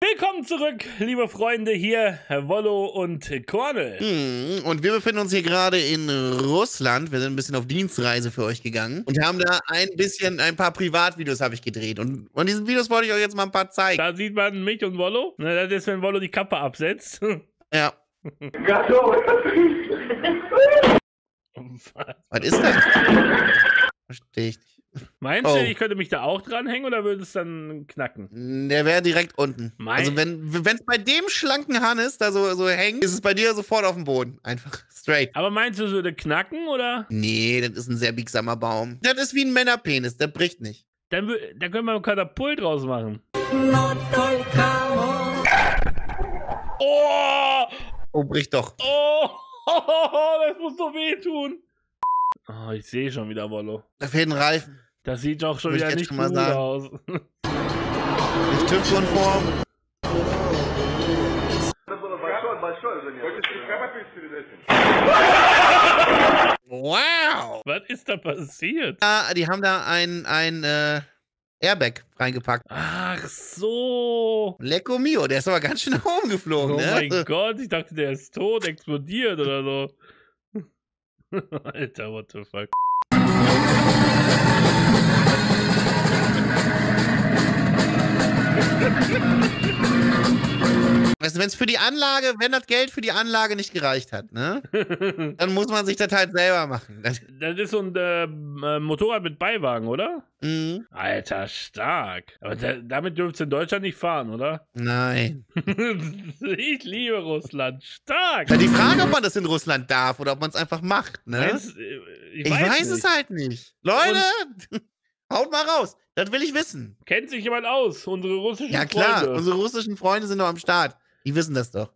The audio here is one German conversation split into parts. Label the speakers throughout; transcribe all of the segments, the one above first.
Speaker 1: Willkommen zurück, liebe Freunde, hier Wollo und Cornel.
Speaker 2: Und wir befinden uns hier gerade in Russland. Wir sind ein bisschen auf Dienstreise für euch gegangen und haben da ein paar Privatvideos habe ich gedreht. Und von diesen Videos wollte ich euch jetzt mal ein paar zeigen.
Speaker 1: Da sieht man mich und Wollo. Na, das ist, wenn Wollo die Kappe absetzt.
Speaker 2: Ja. Was ist das? Verstehe ich nicht.
Speaker 1: Meinst du, ich könnte mich da auch dranhängen oder würde es dann knacken?
Speaker 2: Der wäre direkt unten. Also wenn es bei dem schlanken Hannes da so hängt, ist es bei dir sofort auf dem Boden. Einfach straight.
Speaker 1: Aber meinst du, es würde knacken oder?
Speaker 2: Nee, das ist ein sehr biegsamer Baum. Das ist wie ein Männerpenis, der bricht nicht.
Speaker 1: Dann können wir ein Katapult draus machen. Oh!
Speaker 2: Oh, bricht doch.
Speaker 1: Oh! Das muss doch wehtun. Oh, ich sehe schon wieder Wollo.
Speaker 2: Da fehlt ein Reifen.
Speaker 1: Das sieht doch schon wieder nicht gut aus.
Speaker 2: Nicht TÜV-konform. Wow!
Speaker 1: Was ist da passiert?
Speaker 2: Ja, die haben da ein Airbag reingepackt.
Speaker 1: Ach so.
Speaker 2: Lecco mio, der ist aber ganz schön nach oben geflogen,
Speaker 1: Oh
Speaker 2: ne?
Speaker 1: mein Gott, ich dachte, der ist tot, explodiert oder so. Alter, what the fuck.
Speaker 2: Weißt du, wenn das Geld für die Anlage nicht gereicht hat, ne? Dann muss man sich das halt selber machen.
Speaker 1: Das ist so ein Motorrad mit Beiwagen, oder?
Speaker 2: Mhm.
Speaker 1: Alter, stark. Aber damit dürft ihr in Deutschland nicht fahren, oder?
Speaker 2: Nein.
Speaker 1: Ich liebe Russland. Stark.
Speaker 2: Ja, die Frage, ob man das in Russland darf oder ob man es einfach macht, ne? Ich weiß es halt nicht. Leute, haut mal raus. Das will ich wissen.
Speaker 1: Kennt sich jemand aus? Unsere russischen Freunde?
Speaker 2: Ja klar, unsere russischen Freunde sind doch am Start. Die wissen das doch.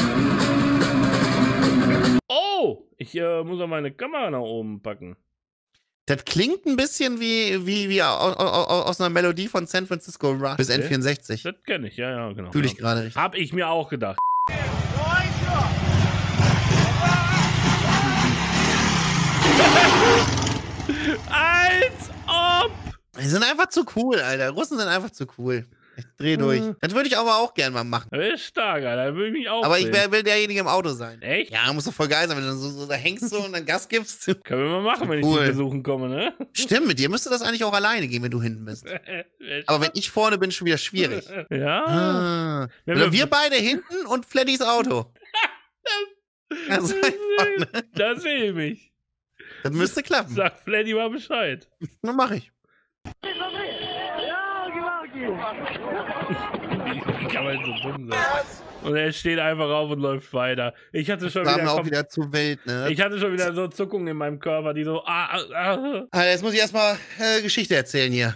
Speaker 1: Oh, ich muss auch meine Kamera nach oben packen.
Speaker 2: Das klingt ein bisschen wie aus einer Melodie von San Francisco Rush bis N64.
Speaker 1: Das kenne ich, ja, genau.
Speaker 2: Fühle ich gerade richtig.
Speaker 1: Hab ich mir auch gedacht. Als ob!
Speaker 2: Die sind einfach zu cool, Alter. Russen sind einfach zu cool. Ich dreh durch. Das würde ich aber auch gerne mal machen.
Speaker 1: Das ist stark, Alter. Da würde ich mich auch
Speaker 2: Aber
Speaker 1: sehen.
Speaker 2: ich will derjenige im Auto sein.
Speaker 1: Echt?
Speaker 2: Ja, muss doch voll geil sein, wenn du so da hängst und dann Gas gibst.
Speaker 1: Können wir mal machen, wenn ich dich besuchen komme, ne?
Speaker 2: Stimmt, mit dir müsste das eigentlich auch alleine gehen, wenn du hinten bist. Aber wenn ich vorne bin, ist schon wieder schwierig.
Speaker 1: Ja.
Speaker 2: Oder wir beide hinten und Fleddys Auto. Also einfach, ne?
Speaker 1: Da sehe ich mich.
Speaker 2: Das müsste klappen.
Speaker 1: Sag Fleddy mal Bescheid.
Speaker 2: Dann mach ich.
Speaker 1: Wie kann man so dumm sein? Und er steht einfach auf und läuft weiter. Ich hatte schon
Speaker 2: wieder auch wieder zu wild, ne?
Speaker 1: Ich hatte schon wieder so Zuckungen in meinem Körper, die so.
Speaker 2: Also jetzt muss ich erstmal Geschichte erzählen hier.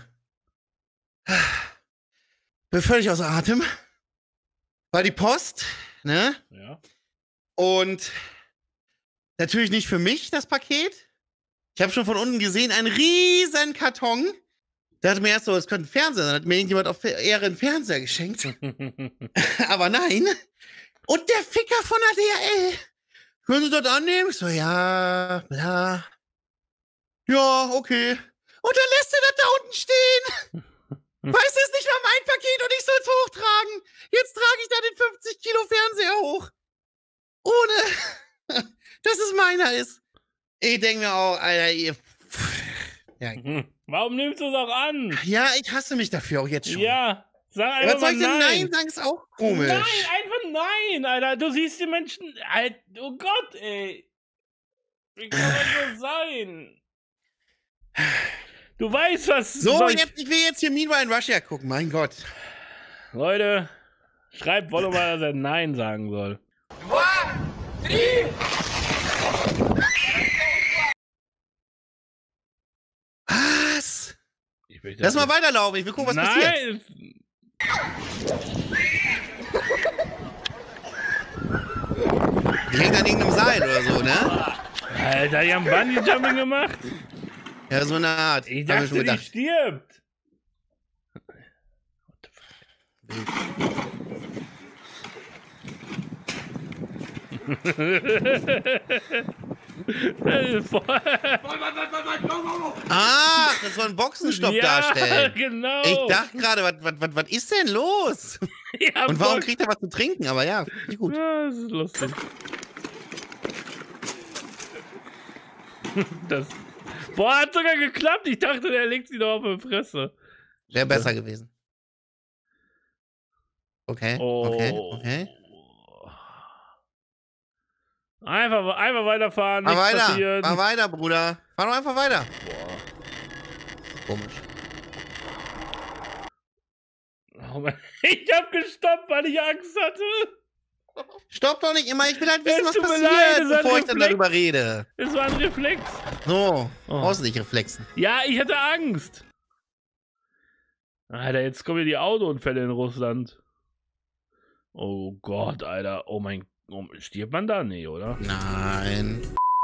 Speaker 2: Bin völlig außer Atem. War die Post, ne?
Speaker 1: Ja.
Speaker 2: Und natürlich nicht für mich, das Paket. Ich habe schon von unten gesehen, einen riesen Karton. Da hat mir erst so, es könnte ein Fernseher sein. Dann hat mir irgendjemand auf Ehre einen Fernseher geschenkt. Aber nein. Und der Ficker von der DHL. Können Sie das annehmen? Ich so, ja, bla. Ja, okay. Und dann lässt er das da unten stehen. Weißt du, es ist nicht mal mein Paket und ich soll es hochtragen. Jetzt trage ich da den 50 Kilo Fernseher hoch. Ohne, dass es meiner ist. Ich denke mir auch, Alter, ihr... Ja.
Speaker 1: Warum nimmst du es auch an?
Speaker 2: Ja, ich hasse mich dafür auch jetzt schon.
Speaker 1: Ja, sag einfach
Speaker 2: was soll ich denn
Speaker 1: nein.
Speaker 2: Nein sagen, ist auch komisch.
Speaker 1: Nein, einfach nein, Alter. Du siehst die Menschen... Alter, oh Gott, ey. Wie kann das so sein? Du weißt, was...
Speaker 2: So, ich will jetzt hier Meanwhile in Russia gucken, mein Gott.
Speaker 1: Leute, schreibt Wollo mal, dass er nein sagen soll.
Speaker 2: Was? Lass mal weiterlaufen, ich will gucken, was passiert. Die hängt an irgendeinem Seil oder so, ne?
Speaker 1: Alter, die haben Bungee-Jumping gemacht?
Speaker 2: Ja, so eine Art.
Speaker 1: Ich dachte, die stirbt.
Speaker 2: Ah, das soll ein Boxenstopp darstellen.
Speaker 1: Genau.
Speaker 2: Ich dachte gerade, was ist denn los?
Speaker 1: Ja,
Speaker 2: Und warum
Speaker 1: voll.
Speaker 2: kriegt er was zu trinken? Aber ja, finde ich gut.
Speaker 1: Ja, das ist lustig. Das. Boah, hat sogar geklappt. Ich dachte, der legt sie doch auf die Fresse.
Speaker 2: Wäre besser gewesen. Okay, okay.
Speaker 1: Einfach weiterfahren,
Speaker 2: Fahr
Speaker 1: nichts
Speaker 2: weiter,
Speaker 1: passiert.
Speaker 2: fahr weiter, Bruder. Fahr doch einfach weiter.
Speaker 1: Boah.
Speaker 2: Komisch.
Speaker 1: Oh Mann. Ich hab gestoppt, weil ich Angst hatte.
Speaker 2: Stopp doch nicht immer, ich will halt wissen,
Speaker 1: Es
Speaker 2: was
Speaker 1: tut mir
Speaker 2: passiert,
Speaker 1: leid, es war ein
Speaker 2: bevor ich dann
Speaker 1: Reflex.
Speaker 2: darüber rede.
Speaker 1: Es war ein Reflex.
Speaker 2: So,
Speaker 1: Oh.
Speaker 2: brauchst du nicht reflexen.
Speaker 1: Ja, ich hatte Angst. Alter, jetzt kommen hier die Autounfälle in Russland. Oh Gott, Alter. Oh mein Gott. Stirbt man da? Nee, oder?
Speaker 2: Nein.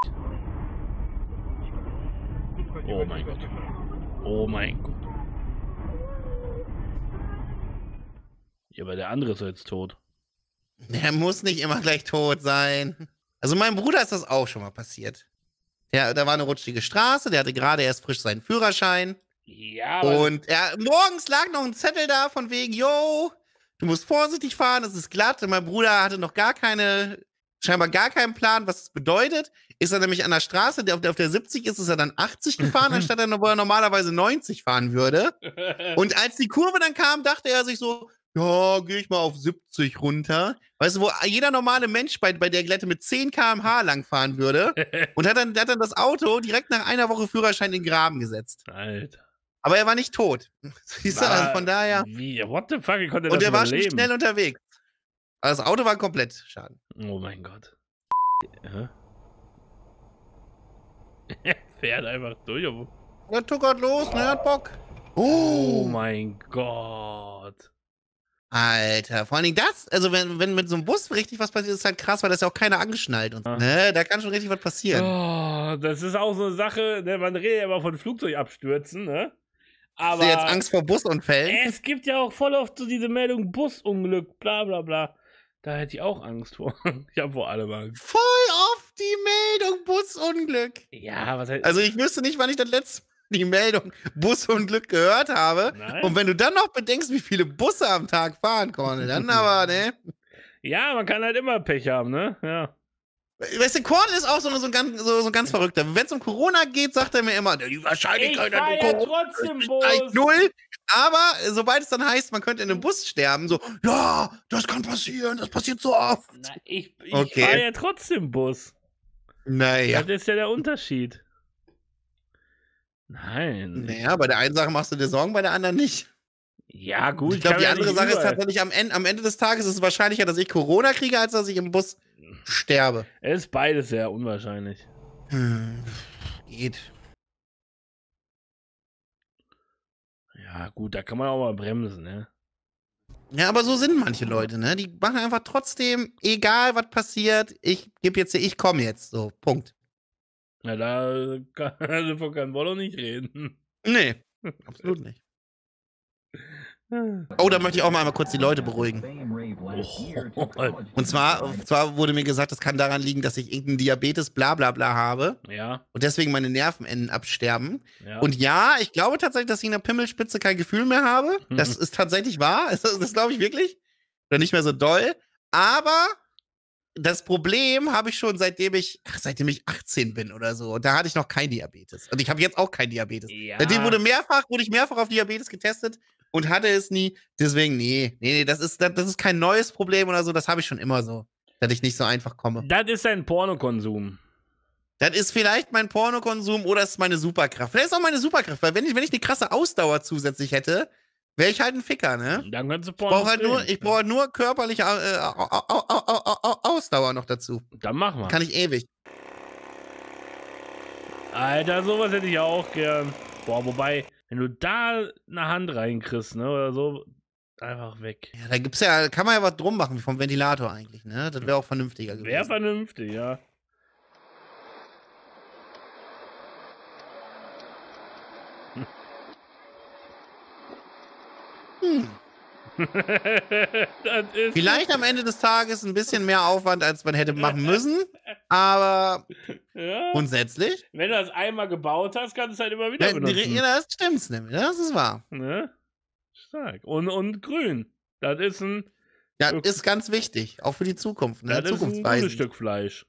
Speaker 1: Oh mein Gott. Oh mein Gott. Ja, aber der andere ist jetzt tot.
Speaker 2: Der muss nicht immer gleich tot sein. Also meinem Bruder ist das auch schon mal passiert. Ja, da war eine rutschige Straße, der hatte gerade erst frisch seinen Führerschein.
Speaker 1: Ja, aber
Speaker 2: Und morgens lag noch ein Zettel da von wegen, yo, du musst vorsichtig fahren, es ist glatt. Und mein Bruder hatte noch scheinbar gar keinen Plan, was das bedeutet. Ist er nämlich an der Straße, auf der 70 ist er dann 80 gefahren, anstatt wo er normalerweise 90 fahren würde. Und als die Kurve dann kam, dachte er sich so, ja, gehe ich mal auf 70 runter. Weißt du, wo jeder normale Mensch bei der Glätte mit 10 km/h langfahren würde. Und hat dann das Auto direkt nach einer Woche Führerschein in den Graben gesetzt.
Speaker 1: Alter.
Speaker 2: Aber er war nicht tot. Siehst du, also von daher.
Speaker 1: Wie? What the fuck? Ich konnte das
Speaker 2: Und er war schon
Speaker 1: überleben.
Speaker 2: schnell unterwegs. Also das Auto war komplett Schaden.
Speaker 1: Oh mein Gott. Hä? Fährt einfach durch.
Speaker 2: Der tuckert los, ne, hat Bock.
Speaker 1: Oh mein Gott.
Speaker 2: Alter, vor allen Dingen das, also wenn mit so einem Bus richtig was passiert, ist halt krass, weil das ja auch keiner angeschnallt und so, ne, da kann schon richtig was passieren.
Speaker 1: Oh, das ist auch so eine Sache, ne, man redet ja immer von Flugzeugabstürzen, ne? Aber
Speaker 2: Hast du jetzt Angst vor Busunfällen?
Speaker 1: es gibt ja auch voll oft so diese Meldung Busunglück, bla bla bla. Da hätte ich auch Angst vor. Ich habe vor allem Angst.
Speaker 2: Voll oft die Meldung Busunglück.
Speaker 1: Ja, was heißt.
Speaker 2: Also ich wüsste nicht, wann ich das letzte Mal die Meldung Busunglück gehört habe.
Speaker 1: Nein?
Speaker 2: Und wenn du dann noch bedenkst, wie viele Busse am Tag fahren, Cornel, dann aber, ne?
Speaker 1: Ja, man kann halt immer Pech haben, ne? Ja.
Speaker 2: Weißt du, Cornel ist auch so ein ganz Verrückter. Wenn es um Corona geht, sagt er mir immer, die Wahrscheinlichkeit,
Speaker 1: Ich fahr ja trotzdem
Speaker 2: ist
Speaker 1: Bus.
Speaker 2: gleich 0. Aber sobald es dann heißt, man könnte in einem Bus sterben, so, ja, das kann passieren, das passiert so oft.
Speaker 1: Na, ich
Speaker 2: Okay.
Speaker 1: fahre ja trotzdem Bus.
Speaker 2: Naja.
Speaker 1: Das ist ja der Unterschied. Nein.
Speaker 2: Naja, bei der einen Sache machst du dir Sorgen, bei der anderen nicht.
Speaker 1: Ja, gut.
Speaker 2: Ich glaube,
Speaker 1: kann
Speaker 2: die
Speaker 1: ja
Speaker 2: andere
Speaker 1: nicht
Speaker 2: Sache ist
Speaker 1: überall.
Speaker 2: tatsächlich, am Ende des Tages ist es wahrscheinlicher, dass ich Corona kriege, als dass ich im Bus sterbe.
Speaker 1: Es ist beides sehr unwahrscheinlich.
Speaker 2: Geht.
Speaker 1: Ja, gut, da kann man auch mal bremsen, ne?
Speaker 2: Ja, aber so sind manche Leute, ne? Die machen einfach trotzdem, egal was passiert, ich komme jetzt. So, Punkt.
Speaker 1: Ja, da kann also von keinem Wollo nicht reden.
Speaker 2: Nee, absolut nicht. Oh, da möchte ich auch mal einmal kurz die Leute beruhigen. Und zwar wurde mir gesagt, das kann daran liegen, dass ich irgendeinen Diabetes bla bla bla habe
Speaker 1: Ja,
Speaker 2: und deswegen meine Nervenenden absterben.
Speaker 1: ja.
Speaker 2: Und ja, ich glaube tatsächlich, dass ich in der Pimmelspitze kein Gefühl mehr habe. Das ist tatsächlich wahr. Das glaube ich wirklich. Oder nicht mehr so doll. Aber das Problem habe ich schon seitdem ich 18 bin oder so. Und da hatte ich noch kein Diabetes. Und ich habe jetzt auch kein Diabetes.
Speaker 1: Ja.
Speaker 2: Seitdem wurde ich mehrfach auf Diabetes getestet und hatte es nie. Deswegen, nee, das ist kein neues Problem oder so. Das habe ich schon immer so. Dass ich nicht so einfach komme.
Speaker 1: Das ist ein Pornokonsum.
Speaker 2: Das ist vielleicht mein Pornokonsum oder es ist meine Superkraft. Vielleicht ist auch meine Superkraft, weil wenn ich eine krasse Ausdauer zusätzlich hätte, wäre ich halt ein Ficker, ne?
Speaker 1: Dann kannst du
Speaker 2: Ich
Speaker 1: Porno
Speaker 2: brauche halt nur körperliche Ausdauer noch dazu.
Speaker 1: Dann mach mal.
Speaker 2: Kann ich ewig.
Speaker 1: Alter, sowas hätte ich auch gern. Boah, wobei, wenn du da eine Hand reinkriegst, ne, oder so, einfach weg.
Speaker 2: Ja, kann man ja was drum machen, wie vom Ventilator eigentlich, ne? Das wäre auch vernünftiger gewesen.
Speaker 1: Wäre vernünftig, ja. Das ist
Speaker 2: Vielleicht am Ende des Tages ein bisschen mehr Aufwand, als man hätte machen müssen, aber
Speaker 1: ja.
Speaker 2: grundsätzlich.
Speaker 1: Wenn du das einmal gebaut hast, kannst du es halt immer wieder benutzen.
Speaker 2: Ja, das stimmt's nämlich, das ist wahr.
Speaker 1: Ne? Stark. Und grün. Das ist ein
Speaker 2: Ja, ist ganz wichtig. Auch für die Zukunft, ne?
Speaker 1: Das ist ein gutes Stück Fleisch.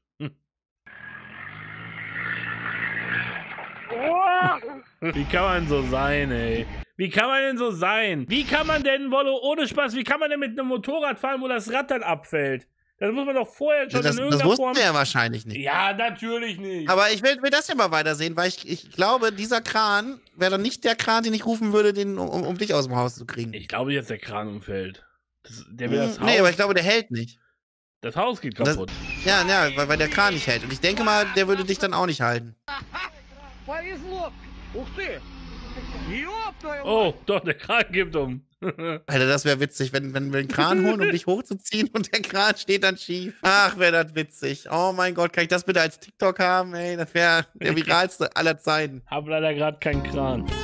Speaker 1: Wie kann man so sein, ey? Wie kann man denn so sein? Wie kann man denn, Wollo, ohne Spaß, wie kann man denn mit einem Motorrad fahren, wo das Rad dann abfällt? Das muss man doch vorher schon in irgendeiner
Speaker 2: Das
Speaker 1: Form...
Speaker 2: wussten wir ja wahrscheinlich nicht.
Speaker 1: Ja, natürlich nicht.
Speaker 2: Aber ich will das ja mal weitersehen, weil ich glaube, dieser Kran wäre dann nicht der Kran, den ich rufen würde, um dich aus dem Haus zu kriegen.
Speaker 1: Ich glaube, jetzt der Kran umfällt. Der will das Haus...
Speaker 2: Nee, aber ich glaube, der hält nicht.
Speaker 1: Das Haus geht kaputt.
Speaker 2: Ja, weil der Kran nicht hält. Und ich denke mal, der würde dich dann auch nicht halten.
Speaker 1: Oh, doch, der Kran gibt um.
Speaker 2: Alter, das wäre witzig, wenn wir einen Kran holen, um dich hochzuziehen und der Kran steht dann schief. Ach, wäre das witzig. Oh mein Gott, kann ich das bitte als TikTok haben, ey? Das wäre der viralste aller Zeiten.
Speaker 1: Hab leider gerade keinen Kran.